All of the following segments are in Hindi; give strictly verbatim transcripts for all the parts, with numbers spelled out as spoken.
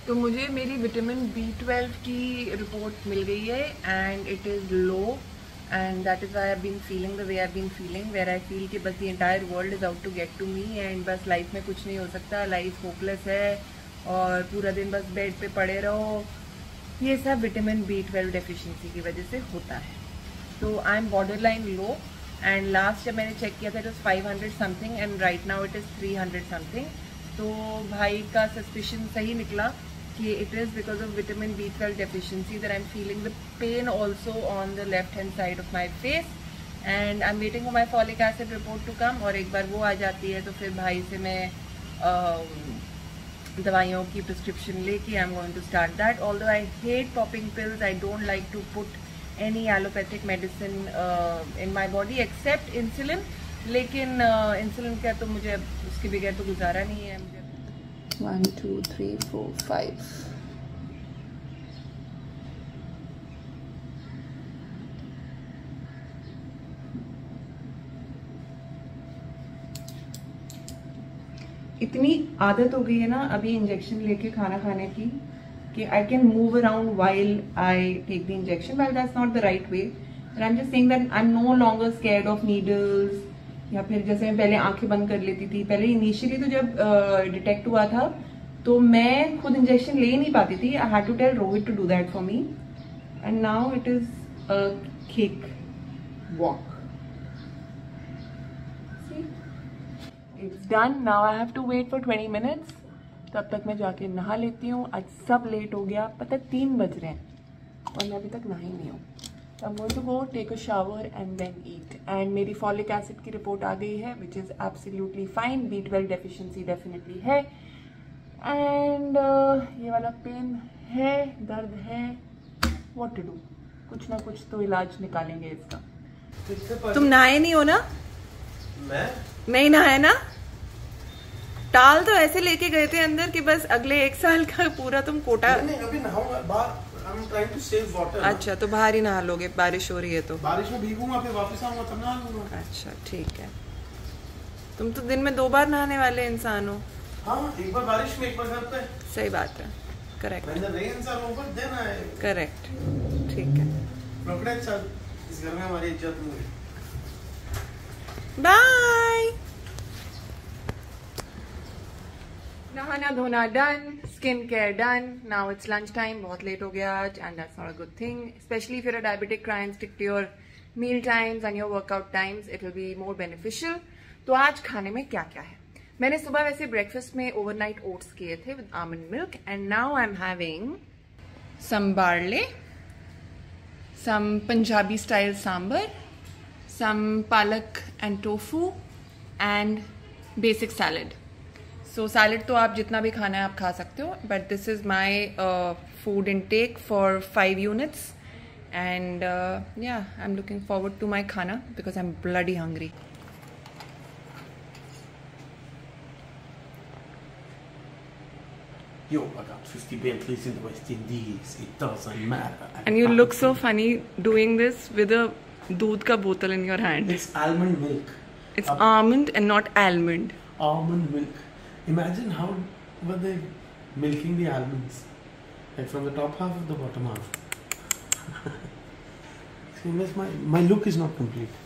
तो मुझे मेरी विटामिन बी ट्वेल्व की रिपोर्ट मिल गई है and it is low and that is why I been feeling the way I been feeling where I feel कि बस the entire world is out to get to me and बस लाइफ में कुछ नहीं हो सकता, लाइफ होपलेस है और पूरा दिन बस बेड पे पड़े रहो। ये सब विटामिन बी ट्वेल्व डेफिशिएंसी की वजह से होता है। तो I am border line low and last जब मैंने चेक किया था it was five hundred something and right now it is three hundred something. तो भाई का सस्पिशन सही निकला कि it is because of vitamin B twelve deficiency that I am feeling the pain also on the left hand side of my face and I am waiting for my folic acid report to कम। और एक बार वो आ जाती है तो फिर भाई से मैं uh, दवाइयों की प्रिस्क्रिप्शन लेके I am going to start that. Although I hate popping pills, I don't like to put any allopathic medicine in my body except insulin, लेकिन इंसुलिन uh, का तो मुझे उसके बगैर तो गुजारा नहीं है मुझे। One two three four five इतनी आदत हो गई है ना अभी इंजेक्शन लेके खाना खाने की कि I can move around while I take the injection, well that's not the right way and I am just saying that I am no longer scared of needles. या फिर जैसे मैं पहले आंखें बंद कर लेती थी, पहले इनिशियली तो जब डिटेक्ट uh, हुआ था तो मैं खुद इंजेक्शन ले नहीं पाती थी, I had to tell Rohit to do that for me and now it is a cakewalk. It's done, now I have to wait for twenty minutes. तब तक मैं जाके नहा लेती हूँ। आज सब लेट हो गया, पता है तीन बज रहे हैं और मैं अभी तक नहा ही नहीं हूँ। So I'm going to go take a shower and then eat. And मेरी folic acid की रिपोर्ट आ गई है which is absolutely fine. B twelve deficiency definitely है and uh, ये वाला पेन है, दर्द है, what to do? कुछ ना कुछ तो इलाज निकालेंगे इसका। तुम नहाए नहीं हो ना? मैं नहीं नहाए ना? टाल तो ऐसे लेके गए थे अंदर कि बस अगले एक साल का पूरा तुम कोटा। नहीं, नहीं अभी नहाऊंगा बाहर। I'm trying to save water. अच्छा तो बाहर ही नहा लोगे, बारिश हो रही है तो? बारिश में भीगूंगा फिर वापस आऊंगा तब नहा लूंगा। अच्छा ठीक है। तुम तो दिन में दो बार नहाने वाले इंसान हो। हाँ, एक बार बारिश में एक बार घर पे। सही बात है, correct. When the rains are over, then I. Correct, ठीक है। पकड़े चल, इस घर में हमारी इज्जत नहीं है। बाय। नहाना धोना done, skin care done, now it's lunch time. बहुत लेट हो गया आज and that's not a good thing, especially if you are a diabetic, try and stick to your meal times and your workout times, it will be more beneficial. तो आज खाने में क्या क्या है? मैंने सुबह वैसे ब्रेकफास्ट में ओवरनाइट ओट्स किए थे with almond milk and now I am having some barley, some Punjabi style sambar, some palak and tofu and basic salad. So salad तो आप जितना भी खाना है आप खा सकते हो, but this is my food intake for five units and या I am looking forward to my khana because I am bloody hungry. Yo, I got fifty Bentleys in the West Indies. It doesn't matter. And you look so funny doing this with a दूध का बोतल in your hand. It's almond milk. It's uh, almond and not almond. Almond milk. Imagine how were they milking the almonds, like from the top half of the bottom half. my my look is not complete.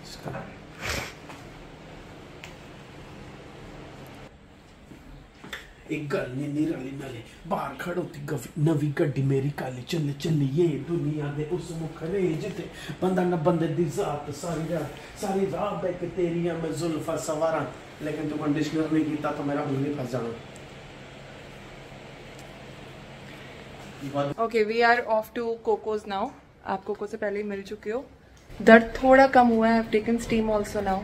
एक गल नी निराली नाले बाहर खड़ोती नवी गड्डी मेरी काली चल चलिए दुनिया दे उस मुखरे जिते बंदा न बंदे दी जात सारी रात सारी रात बैठ के तेरियां मैं जुल्फा सवारा, लेकिन तू कंडीशनर नहीं कीता तो मेरा उंगली फंस जाना। Okay, we are off to Coco's now. आप कोको से पहले ही मिल चुके हो। दर्द थोड़ा कम हुआ है, टेकन स्टीम ऑल्सो नाउ।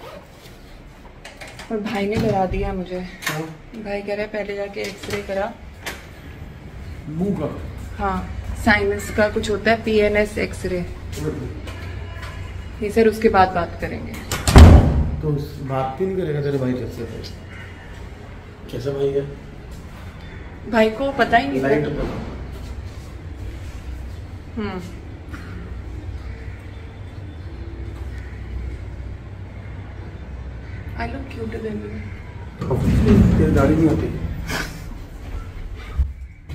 और भाई ने डरा दिया मुझे। हाँ? भाई कह रहे पहले जाके एक्सरे करा मुंह का। हाँ, साइनस का कुछ होता है, पीएनएस एक्सरे। ये सर उसके बाद बात करेंगे। तो बात भी नहीं करेगा तेरे भाई कैसे? कैसा भाई है? भाई को पता ही नहीं। लाइट पता। हम्म I look cuter than you. तेरी दाढ़ी नहीं होती।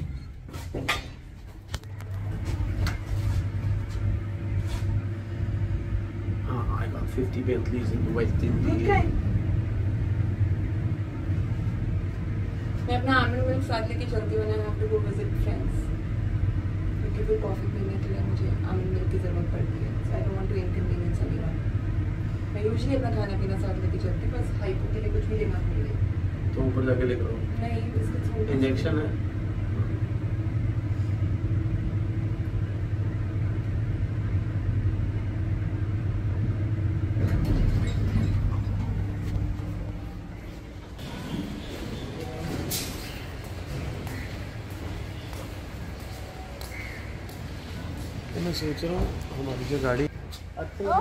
fifty Bentleys in West Indies. Okay. मैं अपना आमिर को साथ लेके चलती हूँ ना, have to go visit friends. क्योंकि फिर कॉफी पीने के लिए मुझे आमिर मिल्क की जरूरत पड़ती है. So I don't want to inconvenience anyone. मैं usually अपना खाना पीना साथ लेके चलती हूँ, बस हाइपो के लिए कुछ भी लेना भूल गई. तो ऊपर जाके लेकर आओ. नहीं, बिस्किट्स. इंजेक्शन है. मैं सोच रहा हूँ हमारी जो गाड़ी I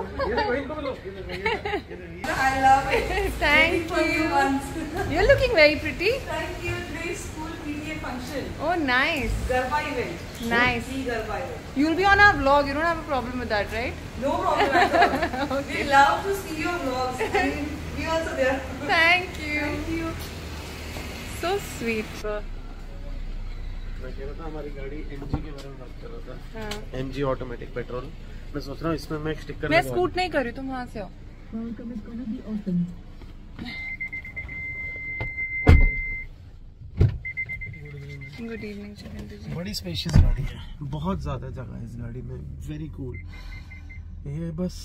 love it. Thank you. You're looking very pretty. Thank you. Today's school P T A function. Oh, nice. Garba event. Nice. Free Garba event. You'll be on our vlog. You don't have a problem with that, right? No problem at all. Okay. We love to see your vlogs. I mean, we also there. Thank you. Thank you. So sweet. मैं कह रहा था हमारी गाड़ी एमजी के बारे में बात कर रहा था. हाँ. MG automatic petrol. मैं सोच रहा हूँ इसमें मैं एक स्टिकर मैं स्कूट नहीं कर रही, तुम वहाँ से आओ. Good evening Chandra ji. बड़ी स्पेशियस गाड़ी है, बहुत ज्यादा जगह है इस गाड़ी में. Very cool. ये बस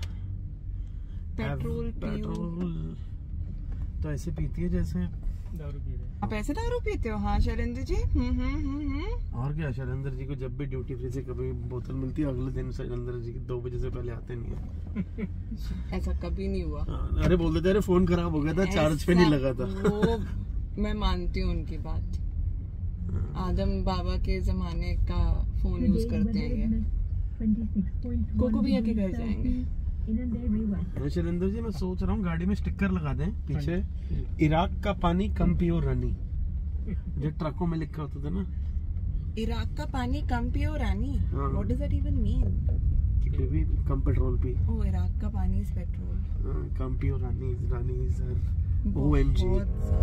पेट्रोल पेट्रोल तो ऐसे पीती है जैसे दारू पी रहे. आप ऐसे दारू पीते हो? हाँ शैलेंद्र जी. हम्म हम्म हम्म. और क्या, शैलेंद्र जी को जब भी ड्यूटी फ्री से कभी बोतल मिलती है अगले दिन शैलेंद्र जी दो बजे से पहले आते नहीं है. ऐसा कभी नहीं हुआ. अरे बोल देते अरे फोन खराब हो गया था, चार्ज पे नहीं लगा था. वो मैं मानती हूँ उनकी बात. आदम बाबा के जमाने का फोन यूज करते हैं ये. कोको भैया के घर जाएंगे. शैलेंद्र जी मैं सोच रहा हूँ गाड़ी में स्टिकर लगा दें पीछे, इराक का पानी कम पियो रानी, जो ट्रकों में लिखा होता था ना. इराक का पानी कम पियो रानी. हाँ. What does that even mean? कि बेबी कम पेट्रोल पी. ओ इराक का पानी इज पेट्रोल. हाँ, कम पियो रानी. रानी sir O M G.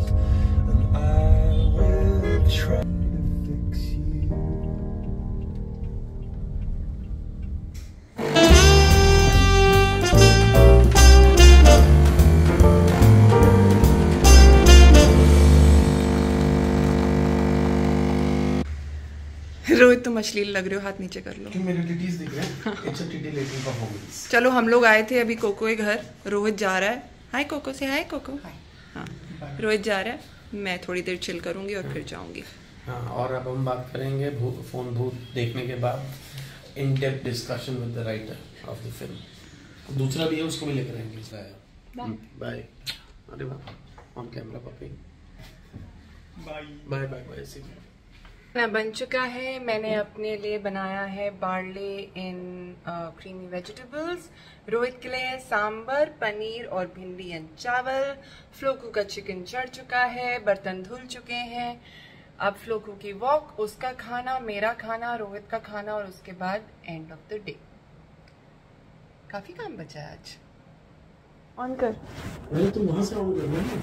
Rohit तुम अश्लील लग रहे हो, हाथ नीचे कर लो. कि मेरे टिटीज दिख रहे हैं. It's a titty leaking performance. चलो हम लोग आए थे अभी कोको के घर. रोहित जा रहा है. हाय कोको से. Hi Coco. हाँ रोहित जा रहा है. मैं थोड़ी देर चिल करूंगी और फिर जाऊंगी. हाँ, और अब हम बात करेंगे भूत फोन भूत देखने के बाद in depth discussion with the writer of the film. दूसरा भी है, उसको भी लेकर आएंगे. बाय. अरे वाह, on camera puppy. Bye bye bye bye. सी खाना बन चुका है. मैंने अपने लिए बनाया है barley in creamy vegetables. Rohit के लिए सांबर, पनीर और भिंडी एंड चावल. फ्लोकू का चिकन चढ़ चुका है. बर्तन धुल चुके हैं. अब फ्लोकू की वॉक, उसका खाना, मेरा खाना, रोहित का खाना और उसके बाद एंड ऑफ द डे. काफी काम बचा है आज. ऑन कर. अरे तुम वहां से ऑन कर ना,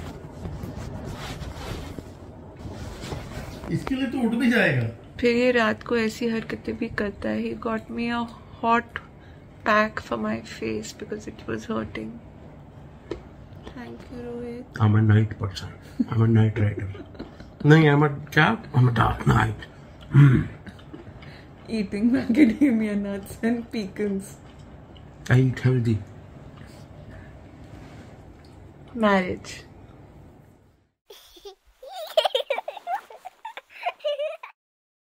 इसके लिए तो उठ भी जाएगा. फिर ये रात को ऐसी हरकतें भी करता है. He got me a hot pack for my face because it was hurting. Thank you, Rohit. I'm a night person. I'm a night rider. नहीं, I'm a क्या? I'm a dark night. Hmm. Eating macadamia nuts and pecans. I eat healthy. Marriage.